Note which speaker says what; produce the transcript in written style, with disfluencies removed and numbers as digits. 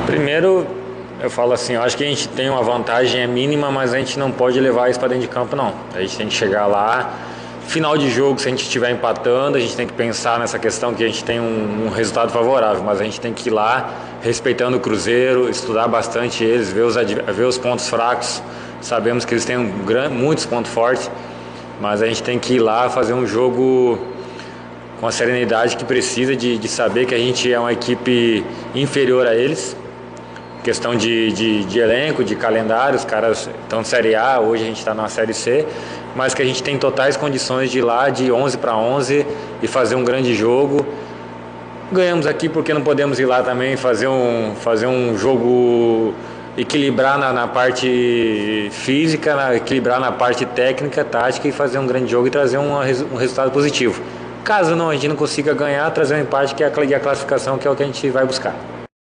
Speaker 1: Primeiro, eu falo assim, eu acho que a gente tem uma vantagem mínima, mas a gente não pode levar isso para dentro de campo, não. A gente tem que chegar lá, final de jogo, se a gente estiver empatando, a gente tem que pensar nessa questão que a gente tem um resultado favorável, mas a gente tem que ir lá respeitando o Cruzeiro, estudar bastante eles, ver os pontos fracos. Sabemos que eles têm muitos pontos fortes, mas a gente tem que ir lá fazer um jogo com a serenidade que precisa de saber que a gente é uma equipe inferior a eles. Questão de elenco, de calendário, os caras estão na Série A, hoje a gente está na Série C, mas que a gente tem totais condições de ir lá de 11 para 11 e fazer um grande jogo. Ganhamos aqui porque não podemos ir lá também fazer um jogo, equilibrar na parte física, equilibrar na parte técnica, tática e fazer um grande jogo e trazer um resultado positivo. Caso não, a gente não consiga ganhar, trazer um empate que é a classificação, que é o que a gente vai buscar.